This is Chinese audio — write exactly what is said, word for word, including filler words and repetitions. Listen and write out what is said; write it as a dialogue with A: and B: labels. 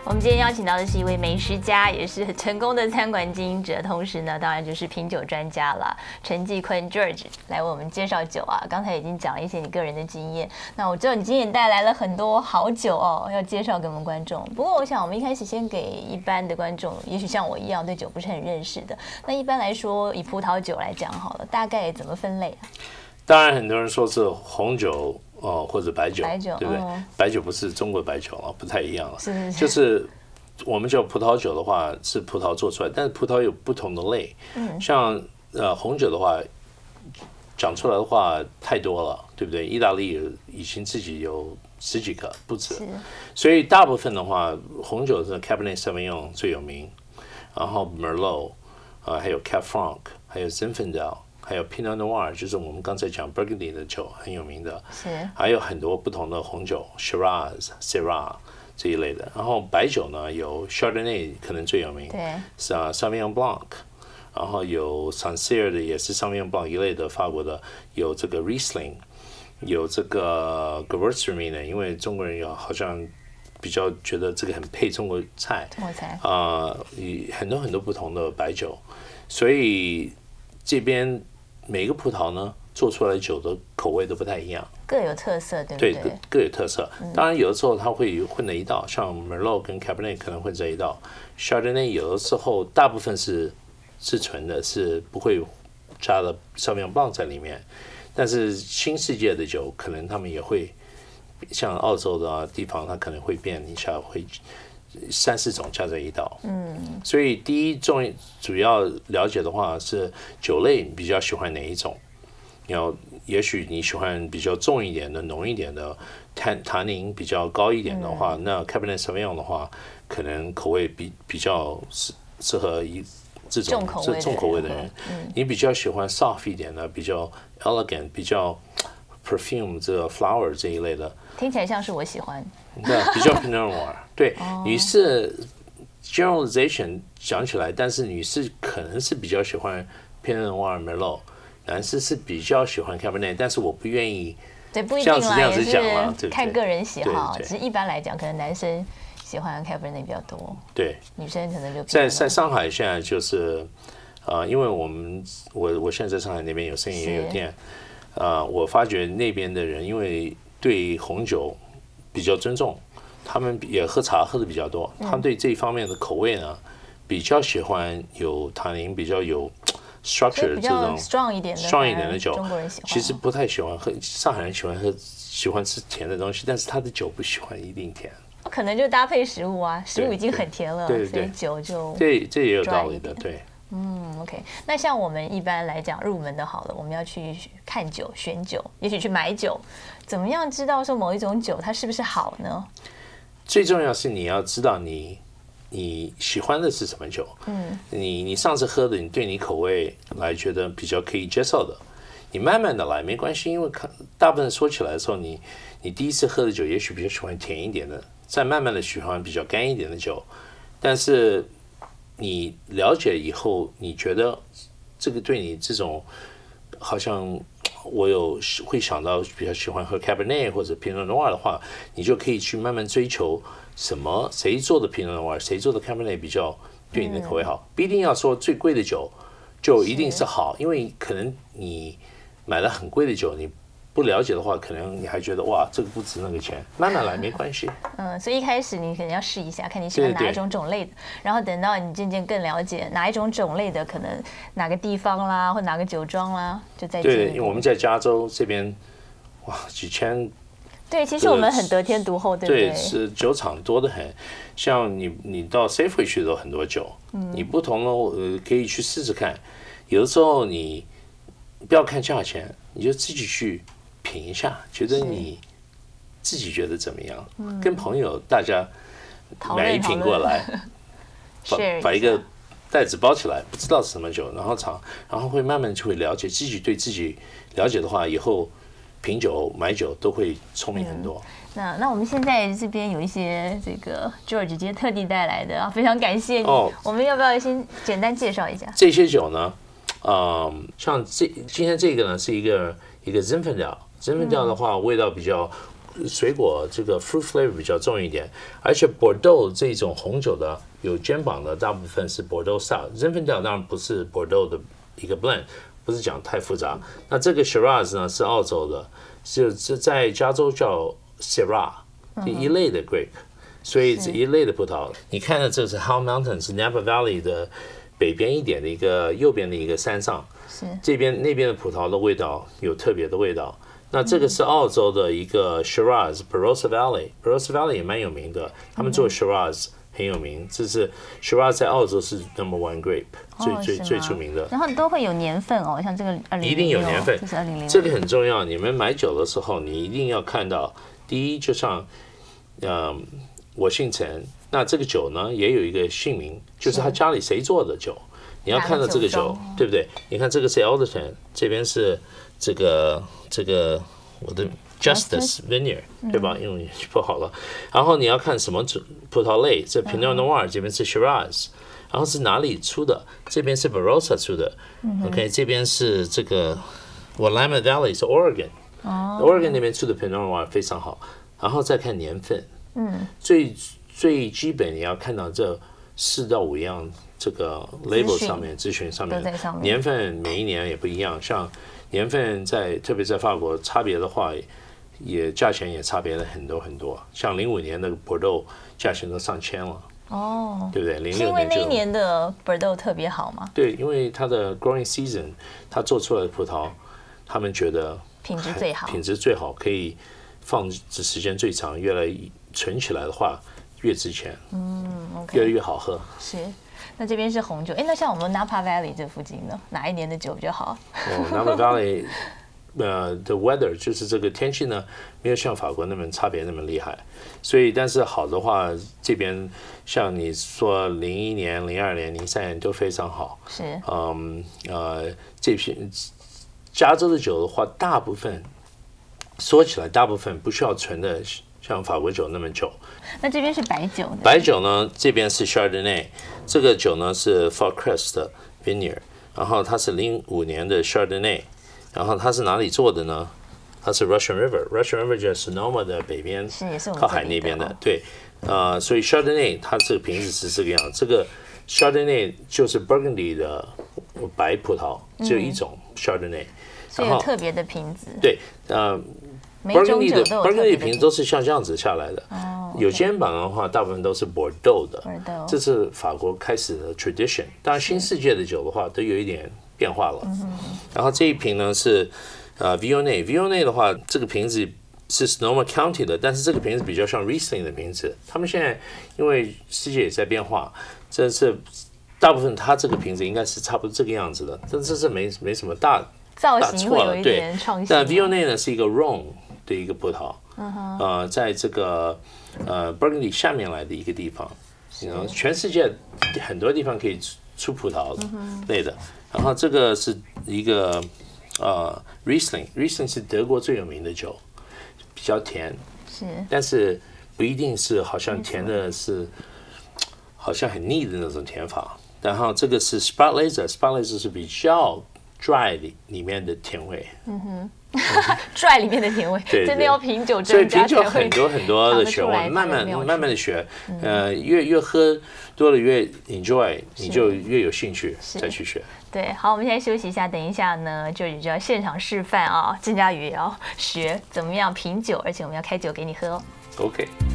A: 我们今天邀请到的是一位美食家，也是很成功的餐馆经营者，同时呢，当然就是品酒专家了。陈继坤 George 来为我们介绍酒啊。刚才已经讲了一些你个人的经验，那我知道你今天也带来了很多好酒哦，要介绍给我们观众。不过我想，我们一开始先给一般的观众，也许像我一样对酒不是很认识的，那一般来说，以葡萄酒来讲好了，大概怎么分类啊？
B: 当然，很多人说是红酒。哦，或者白酒，
A: 白酒对不对？
B: 哦、白酒不是中国白酒啊，不太一样了。
A: 是是是。
B: 就是我们叫葡萄酒的话，是葡萄做出来，但是葡萄有不同的类。嗯。像呃红酒的话，讲出来的话太多了，对不对？意大利已经自己有十几个，不止。所以大部分的话，红酒是 Cabernet Sauvignon 最有名，然后 Merlot 啊、呃，还有 Cab Franc， 还有 Zinfandel。还有 Pinot Noir， 就是我们刚才讲 Burgundy 的酒很有名的，
A: 是
B: 还有很多不同的红酒 ，Shiraz、Syrah 这一类的。然后白酒呢，有 Chardonnay 可能最有名，
A: 对，
B: 是啊 Sauvignon Blanc， 然后有 Sancerre 的也是 Sauvignon Blanc 一类的法国的，有这个 Riesling， 有这个 Gewürztraminer， 因为中国人有好像比较觉得这个很配中国菜，
A: 中国菜
B: 啊、呃，很多很多不同的白酒，所以这边。每个葡萄呢，做出来酒的口味都不太一样，
A: 各有特色，对不对？
B: 对，各各有特色。当然，有的时候它会混在一道，像 Merlot 跟 Cabernet 可能混在一道 ，Chardonnay 有的时候大部分是是纯的，是不会加了 Sauvignon Blanc 在里面。但是新世界的酒，可能他们也会，像澳洲的地方，它可能会变一下，会三四种加在一道。嗯，所以第一重主要了解的话是酒类比较喜欢哪一种，然后也许你喜欢比较重一点的、浓一点的，碳糖宁比较高一点的话，嗯、那 Cabernet Sauvignon 的话，可能口味比比较适适合一这种这重口味的人。嗯、你比较喜欢 soft 一点的，比较 elegant， 比较 perfume 这个 flower 这一类的，
A: 听起来像是我喜欢。
B: 对，比较 Pinot Noir。对，女士 generalization 讲起来，但是女士可能是比较喜欢 Pinot Noir、Merlot， 男士是比较喜欢 Cabernet， 但是我不愿意
A: 对不一定啦，
B: 这样子讲啦，
A: 也是看个人喜好。
B: 对对对，
A: 只是一般来讲，可能男生喜欢 Cabernet 比较多，
B: 对，
A: 女生可能就
B: 在在上海现在就是，呃，因为我们我我现在在上海那边有生意也有店，呃，我发觉那边的人因为对红酒比较尊重。他们也喝茶喝的比较多，他们对这一方面的口味呢，比较喜欢有糖宁，比较有 structure 这种
A: strong 一点的
B: strong 一点的酒。
A: 中国人喜欢，
B: 其实不太喜欢喝，上海人喜欢喝喜欢吃甜的东西，但是他的酒不喜欢一定甜。
A: 可能就搭配食物啊，食物已经很甜了，
B: 对对对，
A: 所以酒就
B: 对这也有道理的，对。
A: 嗯 ，OK， 那像我们一般来讲入门的好了，我们要去看酒、选酒，也许去买酒，怎么样知道说某一种酒它是不是好呢？
B: 最重要是你要知道你你喜欢的是什么酒，嗯，你你上次喝的，你对你口味来觉得比较可以接受的，你慢慢的来没关系，因为大部分说起来的时候，你你第一次喝的酒也许比较喜欢甜一点的，再慢慢的喜欢比较干一点的酒，但是你了解以后，你觉得这个对你这种好像。我有会想到比较喜欢喝 Cabernet 或者 Pinot Noir 的话，你就可以去慢慢追求什么谁做的 Pinot Noir， 谁做的 Cabernet 比较对你的口味好。不一定要说最贵的酒就一定是好，因为可能你买了很贵的酒，你不了解的话，可能你还觉得哇这个不值那个钱。慢慢来没关系。
A: 嗯，所以一开始你可能要试一下，看你喜欢哪一种种类的，然后等到你渐渐更了解哪一种种类的，可能哪个地方啦，或哪个酒庄啦，就再进一步。
B: 对，因为我们在加州这边，哇，几千。
A: 对，其实我们很得天独厚，对不对？
B: 对，是酒厂多得很。像你，你到 Safeway 去都很多酒，嗯、你不同的呃可以去试试看。有的时候你不要看价钱，你就自己去品一下，觉得你自己觉得怎么样？嗯、跟朋友大家买一瓶过来，把把一个袋子包起来，不知道是什么酒，然后尝，然后会慢慢就会了解自己对自己了解的话，以后品酒买酒都会聪明很多。嗯、
A: 那那我们现在这边有一些这个 George 今天特地带来的啊，非常感谢你。哦、我们要不要先简单介绍一下
B: 这些酒呢？呃，像这今天这个呢是一个一个 Zinfandel，Zinfandel 的话味道比较水果这个 fruit flavor 比较重一点，而且 Bordeaux 这种红酒的有肩膀的大部分是 Bordeaux style， Zinfandel 当然不是 Bordeaux 的一个 blend， 不是讲太复杂。那这个 Shiraz 呢是澳洲的，是在加州叫 Syrah， 这一类的 grape，、嗯、所以这一类的葡萄，你看的这是 Howell Mountain， 是 Napa Valley 的北边一点的一个右边的一个山上，
A: 是
B: 这边那边的葡萄的味道有特别的味道。那这个是澳洲的一个 Shiraz Barossa Valley，Barossa Valley 也蛮有名的，他们做 Shiraz 很有名，这是 Shiraz 在澳洲是 number one grape， 最、哦、最最出名的。
A: 然后都会有年份哦，像这个二零零六，
B: 一定有年份，
A: 这是二零零六，
B: 这个很重要。你们买酒的时候，你一定要看到，第一就像，呃，我姓陈，那这个酒呢也有一个姓名，就是他家里谁做的酒，你要看到这个酒，对不对？你看这个是 Alderton， 这边是这个这个我的 Justice Vineyard， 对吧？英文不好了。然后你要看什么葡萄类，这 Pinot Noir 这边是 Shiraz， 然后是哪里出的？这边是 Barossa 出的、嗯、，OK， 这边是这个 Willamette Valley 是 Oregon，Oregon、哦、那边出的 Pinot Noir 非常好。然后再看年份，嗯，最最基本你要看到这四到五样这个 label 上面资讯上面，年份每一年也不一样，像年份在特别在法国差别的话，也价钱也差别了很多很多。像零五年的 Bordeaux 价钱都上千了，哦，对不对？零六年就因为
A: 那一年的 Bordeaux 特别好吗？
B: 对，因为它的 growing season， 它做出来的葡萄，他们觉得
A: 品质最好，
B: 品质最好，可以放置时间最长，越来存起来的话越值钱，嗯 ，OK， 越来越好喝。
A: 是。那这边是红酒，哎，那像我们 Napa Valley 这附近呢，哪一年的酒比较好？
B: 哦 ，Napa Valley， 呃的 weather 就是这个天气呢，没有像法国那么差别那么厉害，所以但是好的话，这边像你说零一年、零二年、零三年都非常好。
A: 是。
B: 嗯呃，这批加州的酒的话，大部分说起来，大部分不需要存的。像法国酒那么久，
A: 那这边是白酒。
B: 白酒呢，这边是 Chardonnay， 这个酒呢是 Forcrest Vineyard， 然后它是零五年的 Chardonnay， 然后它是哪里做的呢？它是 Russian River，Russian River 就是 Sonoma 的北边，
A: 是也是我们
B: 靠海那边的，对，呃，所以 Chardonnay 它这个瓶子是这个样，这个 Chardonnay 就是 Burgundy 的白葡萄，只有一种 Chardonnay，、嗯、
A: 所以有特别的瓶子，
B: 对，呃。Burgundy 的 Burgundy 瓶都是像这样子下来的，哦 okay、有肩膀的话，大部分都是 Bordeaux 的， Bordeaux 这是法国开始的 tradition。当然，新世界的酒的话，都有一点变化了。然后这一瓶呢是呃 Viognier，Viognier 的话，这个瓶子是 Sonoma County 的，但是这个瓶子比较像 Riesling 的瓶子。他们现在因为世界也在变化，这是大部分它这个瓶子应该是差不多这个样子的，但这是没没什么大
A: 造型会有一点创新。
B: 但 Viognier 呢是一个 Rhone的一个葡萄，uh-huh. 呃，在这个呃 Burgundy 下面来的一个地方，全世界很多地方可以出葡萄类的。Uh-huh. 然后这个是一个呃 Riesling，Riesling 是德国最有名的酒，比较甜，是，但是不一定是好像甜的是好像很腻的那种甜法。然后这个是 Sparkletzer，Sparkletzer 是比较 dry 里里面的甜味。嗯哼。
A: dry 里面的甜味，
B: 对对，
A: 真的要品酒专家才会。
B: 所以品酒很多很多的学问，慢慢慢慢的学，嗯、呃，越越喝多了越 enjoy， 你就越有兴趣再去学。
A: 对，好，我们现在休息一下，等一下呢，就就要现场示范啊，郑嘉宇也要学怎么样品酒，而且我们要开酒给你喝哦。
B: OK。